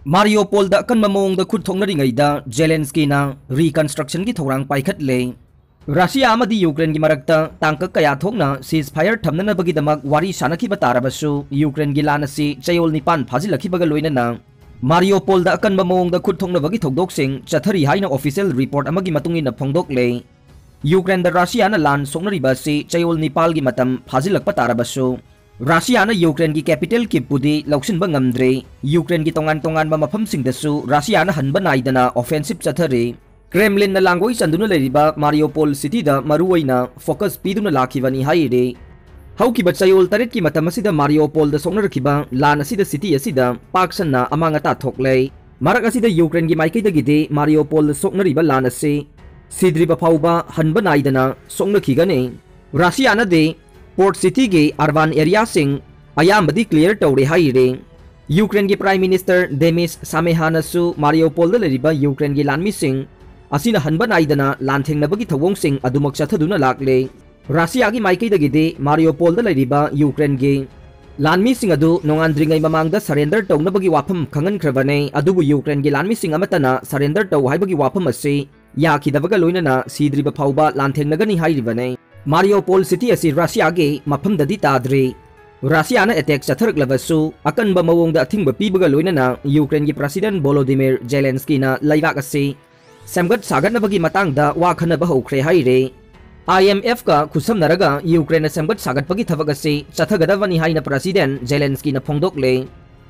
Mariupol da Akanba Maongda Khut Thoknaringeida Zelensky na Reconstruction ki Thourang Paikhatli Russia amadi Ukraine gi marakta tangka kaya thokna ceasefire thamnana bagi damak wari sanaki batarabasu Ukraine gi lanasi chayol nipan phajilakhi baga loinana Mariupol da Akanba Maongda Khut thokna bagi thokdok sing chathari haina official report amagi matungin na phongdok le Ukraine da Russia na lan soknari basi chayol nipal gi matam phajilak patarabasu Russia na Ukraine ki capital ki pudi lauksin ba ngamdre Ukraine ki tongan mafam singdasu Russia na hanba naidana offensive chathari Kremlin na langoi sanduna leriba Mariupol city da maruwaina focus piduna lakhibani haire haukiba chayol taret ki matamasida Mariupol da songna rakhiba lan asida city asida paksanna amangata thoklei marak asida Ukraine ki maikei dagide Mariupol sokna riba lan ase sidriba phauba hanba naidana songna khigane Russia na de Port City के urban area सिंग अयामबदी clear तौरे हाइरे Ukraine के prime minister देमिस सामेहानसु Mariupol लरिबा Ukraine के लानमी सिंग असिना हनबा नाइदना लानथेंगनबगी थवोंग सिंग अदुमक चथदुना लाकले रशिया की माइकैदगिदे मारियोपोल लरिबा यूक्रेन के लानमी सिंग अदु नोंगांद्रिंगै ममांगदा सरेंडर तौनबगी वाफम खंगनख्रबने अदुबु यूक्रेन के लानमी सिंग अमतना सरेंडर तौ हाइबगी वाफम असे याखिदबगा लोइनना सीद्रिबा फाउबा लानथेंगनगनी हाइरिबने Mariupol city asi Russia ge mafam dadi tadre Russia na attack chatharklabassu Akanba Maongda athingba pibaga loinana Ukraine gi President Volodymyr Zelensky na laibak ase samgat sagatnabagi matangda wa khanaba hokre haire IMF ka khusamnaraga Ukraine samgat sagatpagi thabak ase chathagadawani haina President Zelensky na phongdokle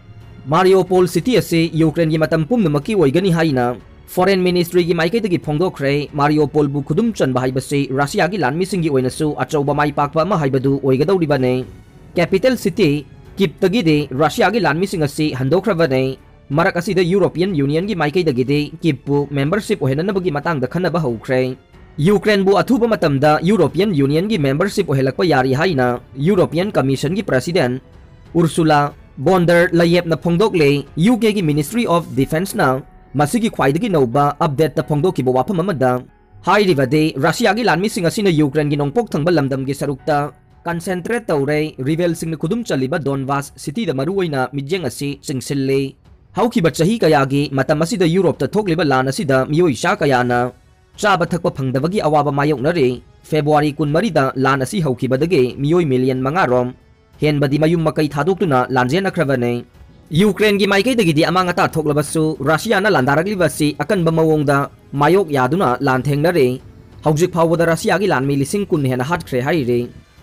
Mariupol city ase Ukraine gi matam pumnamaki oigani haina Foreign Ministry की माइकई तकी फोंगदोखरे Mariupol बु खुदुम चन बाहाइबसे Russia की लानमी सिंगी ओइनसु अचौबा माइ पाकपा मा हाइबदु ओइगदौरिबने capital city Kyiv तगी दे रशिया की लानमी सिंग असि हंदोखरबने मरक असि द यूरोपियन यूनियन की माइकई तगी दे किप बु मेंबरशिप ओहेननबगी मतंग द खनबा हौखरे यूक्रेन बु अथुबा मतमदा यूरोपियन यूनियन की मेंबरशिप ओहेलकपा यारी हाइना यूरोपियन कमीशन की प्रेसिडेंट उर्सुला बोंडर लयेपना फोंगदोकले यूके की मिनिस्ट्री ऑफ डिफेंस ना मसिगी ख्वाइदगी नौबा अपडेट ता फोंगदोकी बो वाफम अमदा हाइरिबदे रशिया की लानमी सिंग असिना यूक्रेन की नोंपोक थंगबा लमदम की सरुकता कंसेंट्रेट तौरे रिवेल सिंग खुदुम चलिबा डोनबास सिटी दा मरुवइना मिजेंग असि सिंगसिल्ले हौखिबा चही कयागी मतम असिदा यूरोप ता थोकलिबा लान असिदा मियोइ शा कयाना चाबा थकपा फंगदबगी अवाबा मायोकनरे फेब्रुवारी 12 दा लान असि हौखिबदगे मियोइ मिलियन मंगारोम हेनबदी मयुम मकई थादोक्तुना लानजेनख्रबने यूक्रेन की माइकई दगिदी अमांगता थोकलबसु रशिया ना लांदारगलिबसि अकनबा मवोंगदा मायोक यादुना लानथेंगनरे हौजिक फावबदा रशिया की लानमी लिसिंग कुन हेना हाटख्रे हाइरे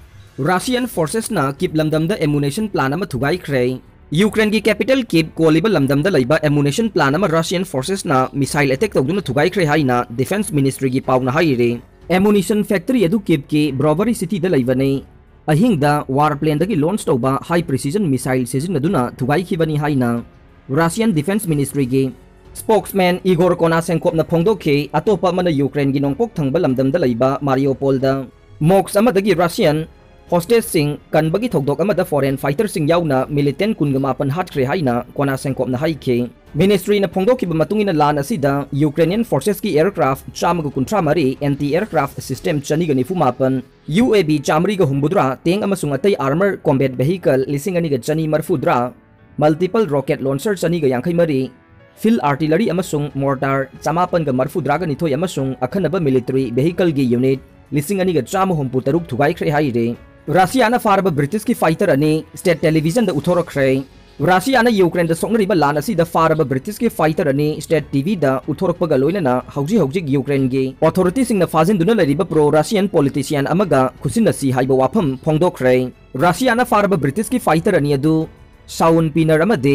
रशियन फोर्सेस ना किप लमदमदा एमुनेशन प्लान अमा थुगाइख्रे यूक्रेन की कैपिटल किप कोलिबा लमदमदा लैबा एमुनेशन प्लान अमा रशियन फोर्सेस ना मिसाइल अटैक तौदुना थुगाइख्रे हाइना डिफेंस मिनिस्ट्री की पावना हाइरे एमुनेशन फैक्ट्री अदु किप की ब्रोवरी सिटी दा लैबने अहिंगदा वार प्लेन दगी लॉन्च तौबा हाई प्रिसिजन मिसाइल सिजिनदुना थुगाइखिबनी हाइना रशियन डिफेंस मिनिस्ट्री की स्पोक्समैन इगोर कोनासेंकोपना फोंगदोखे अतोपा मन यूक्रेन की नोंपोक थंगबा लमदमदा लैबा मारियोपोल दा मोक्स अमदगी रशियन हॉस्टेज सिंग कनबगी थोकदोक अमदा फॉरेन फाइटर सिंग याउना मिलिटेंट कुनगमापन हाटख्रे हाइना कोनासेंकोपना हाइखे मिनिस्ट्री न फोंगदोखिबा मतुंगिना लान असिदा यूक्रेनियन फोर्सेस की एयरक्राफ्ट चामग कुंट्रा मरी एंटी एयरक्राफ्ट सिस्टम चनिगा निफुमापन UAV चामरीगा हुम्बुद्रा तेंग अमसुंग अतै आर्मर कॉम्बैट वेहिकल लिसिंग अनिगा चनी मरफुद्रा मल्टीपल रॉकेट लॉन्चर चनिगा यांखै मरी फील्ड आर्टिलरी अमसुंग मोर्टार चमापनगा मरफुद्रागा निथोय अमसुंग अखनबा मिलिटरी वेहिकल गी यूनिट लिसिंग अनिगा चाम हुम्पु तरुक थुगाइख्रे हाइरे रशिया ना फारबा ब्रिटिश की फाइटर अनि स्टेट टेलीविजन दा उथोरख्रे रशिया ना यूक्रेन दा सोंगरिबा लान असि दा फारबा ब्रिटिश की फाइटर अनि स्टेट टीवी दा उथोरकपगा लोइनना हौजिक यूक्रेन गी अथॉरिटी सिंग ना फाजिनदुना लरिबा प्रो रशियन पॉलिटिशियन अमगा खुसिनसी हाइबा वाफम फोंगदोख्रे रशिया ना फारबा ब्रिटिश की फाइटर अनि अदु साउन पिनर अमदे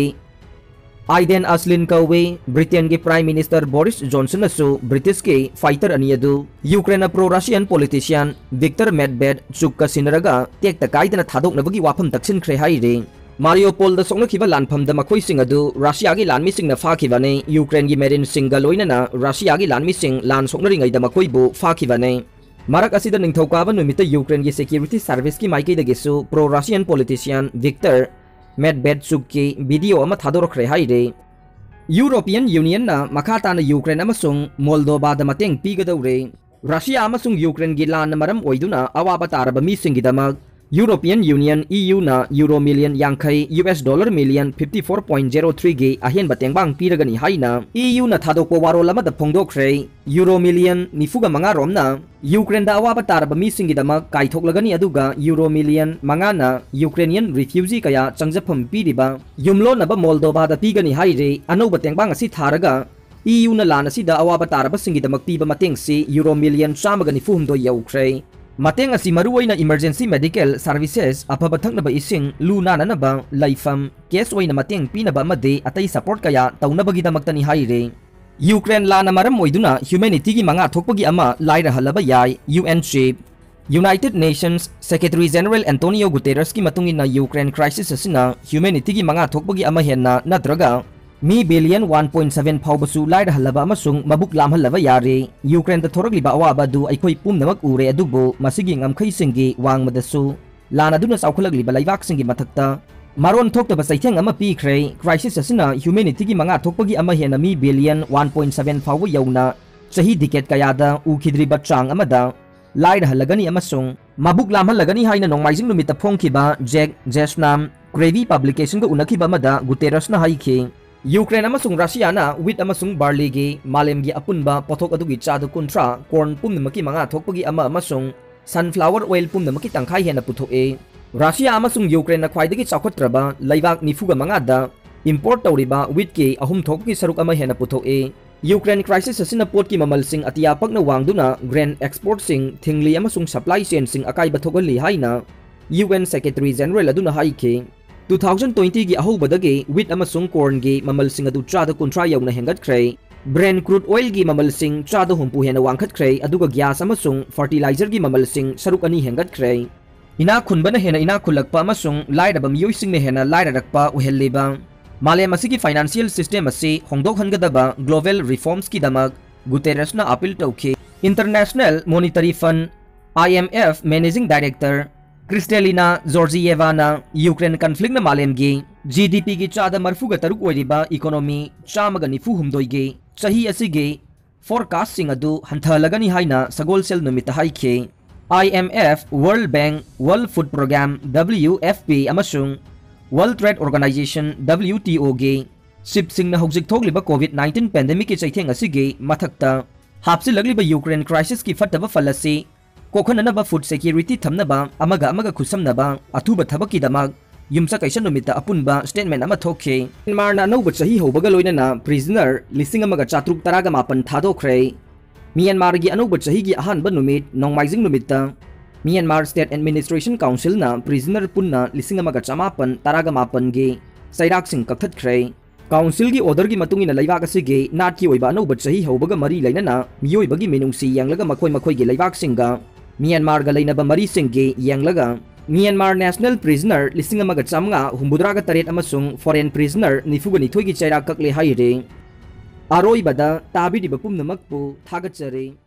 आइडेन अस्लिन कवे ब्रिटेन के प्राइम मिनिस्टर बोरिस जॉनसन असु ब्रिटिश के फाइटर अनि अदु Ukraine pro Russian politician Viktor मेडवेड चुक्का सिनरगा टेक तकाइदना थादोकनबगी वाफम तक्सिनख्रे हाइरे मारियोपोल द सोंगनखिबा लानफम द मखोइ सिंग अदु रशिया की लानमी सिंग न फाखिबने यूक्रेन की मेरिन सिंग ग लोइनना रशिया की लानमी सिंग लान सोंगनरिंगै द मखोइबु फाखिबने मरक असिदा निंगथौकाबा नुमित यूक्रेन की सिक्योरिटी सर्विस की माइकई दगिसु pro Russian politician Viktor Medvedchuk की वीडियो अमा थादोरख्रे हाइरे यूरोपियन यूनियन ना मखाताना यूक्रेन अमसुंग मोल्दोबा द मतेंग पीगदौरे रशिया अमसुंग यूक्रेन की लान मरम ओइदुना अवाबा तारबा मीसिंगिदमक European Union EU na Euro million Yankai US dollar million 54.03 ge ahen bateng bang piragani haina EU na thadokpo waro lama da phongdokre Euro million nifuga manga romna Ukraine da awa bataraba mi singi dama kaithoklagani aduga Euro million manga na Ukrainian refugee kaya changjapam piriba yumlo na ba Moldova da pigani haire ano bateng bang asi tharaga EU na lana si da awa bataraba singi dama piba mateng si Euro million samagani fuhumdo yaukre Mateng asi maruway na emergency medical services apabathak na ba ising luna na ba laifam case way na mateng pinaba made atay support kaya taw na bagida magtani haire Ukraine la na maram moiduna humanity gi mga thokpagi ama laira halaba yai UN chief United Nations Secretary General Antonio Guterres ki matungin na Ukraine crisis asina humanity gi mga thokpagi ama henna nadraga mi billion 1.7 phawbasu laira halaba amasung mabuk lam halaba yare Ukraine da thoragliba awaba du aikoi pumnamak ure adubo masigi ngamkhai singi wangmadasu lana duna saukhalagliba laibak singi mathakta maron thokta basaitheng ama pikre crisis asina humanity gi manga thokpagi ama hena mi billion 1.7 phawba yauna chahi decade kayada ukhidriba chang amada laira halagani amasung mabuk lam halagani haina nongmaijing numita phongkhiba Jack Jesnam Gravy publication ga unakiba amada Guterres na haikhe Ukraine amasung Russia na wheat amasung barley gi malemgi apunba pothok adugi chadu kuntra corn pumnamaki mga thokpagi ama amasung sunflower oil pumnamaki tangkhai hena puthoe Russia amasung Ukraine na khwaidagi chawkhatraba laibak nifuga mga da import tawriba wheat ki ahum thokpagi saruk ama hena puthoe Ukraine crisis asina pot ki mamal sing atiyapak na wangduna grain export sing thingli amasung supply chain sing akai bathogali haina UN Secretary General aduna haike 2020 gi ahobadagi wheat amasung corn gi mamal sing adu chada kontra yauna hengat kray Brent crude oil gi mamal sing chada humpu hena wangkhat kray aduga gas amasung fertilizer gi mamal sing saruk ani hengat kray ina khunbana hena ina khulakpa amasung lairaba miyoi sing ne hena lairarakpa uhelleba malem asigi financial system asi hongdok hangadaba global reforms ki damak Guterres na appeal tawkhi International Monetary Fund IMF Managing Director Kristalina Georgieva na Ukraine conflict na malemgi GDP gi chada marfuga taruk oiriba economy chamaga nifu humdoi gi chahi asigi forecasting adu hanthalagani haina sagol sel numita haikhe IMF World Bank World Food Program WFP amasung World Trade Organization WTO gi sipsing na hogjik thogliba COVID-19 pandemic ki chaitheng asigi mathakta hapsilagliba Ukraine crisis ki fataba falasi Kokhanaba food security thamnaba amaga khusamnaba athuba thabaki damag yumsa kaisa numita apunba statement ama thokhe Myanmar na no chahi hobaga loinana prisoner lising amaga chatruk taraga mapan thadokre Myanmar gi anoba chahi gi ahanba numit nongmaijing numita Myanmar State Administration Council na prisoner punna lising amaga chamapan taraga mapan gi sairak sing kakhatkre Council gi order gi matungina laibak asigi nat ki oiba anoba chahi hobaga mari lainana miyoi bagi menungsi yanglaga makhoi gi laibak singa Myanmar ga lainaba mari singgi yanglaga Myanmar National Prisoner lising amaga chamnga humbudraga taret amasung foreign prisoner nifugani thoigi chaira kakle haire aroi bada tabidi bapum namakpu thagachare